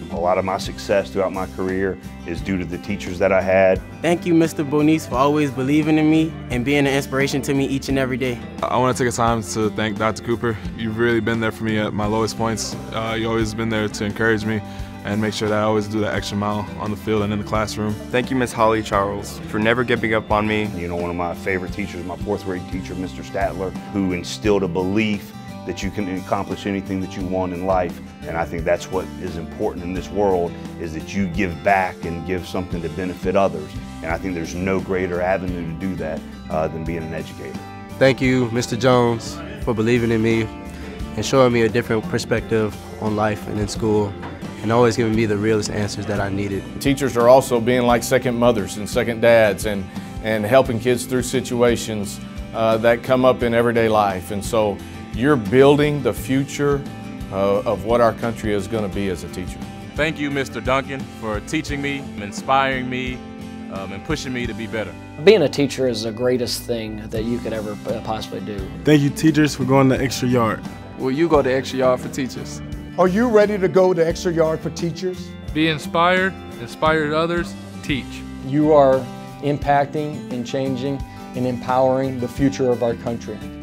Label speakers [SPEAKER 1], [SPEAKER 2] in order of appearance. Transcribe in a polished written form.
[SPEAKER 1] A lot of my success throughout my career is due to the teachers that I had.
[SPEAKER 2] Thank you, Mr. Bonice, for always believing in me and being an inspiration to me each and every day.
[SPEAKER 3] I want to take a time to thank Dr. Cooper. You've really been there for me at my lowest points. You've always been there to encourage me and make sure that I always do that extra mile on the field and in the classroom.
[SPEAKER 4] Thank you, Ms. Holly Charles, for never giving up on me.
[SPEAKER 1] You know, one of my favorite teachers, my fourth grade teacher, Mr. Statler, who instilled a belief that you can accomplish anything that you want in life. And I think that's what is important in this world, is that you give back and give something to benefit others. And I think there's no greater avenue to do that than being an educator.
[SPEAKER 5] Thank you, Mr. Jones, for believing in me and showing me a different perspective on life and in school, and always giving me the realest answers that I needed.
[SPEAKER 6] Teachers are also being like second mothers and second dads and helping kids through situations that come up in everyday life. And so you're building the future of what our country is going to be as a teacher.
[SPEAKER 7] Thank you, Mr. Duncan, for teaching me, inspiring me, and pushing me to be better.
[SPEAKER 8] Being a teacher is the greatest thing that you could ever possibly do.
[SPEAKER 9] Thank you, teachers, for going the extra yard.
[SPEAKER 10] Will you go the extra yard for teachers?
[SPEAKER 11] Are you ready to go the extra yard for teachers?
[SPEAKER 10] Be inspired, inspire others, teach.
[SPEAKER 12] You are impacting and changing and empowering the future of our country.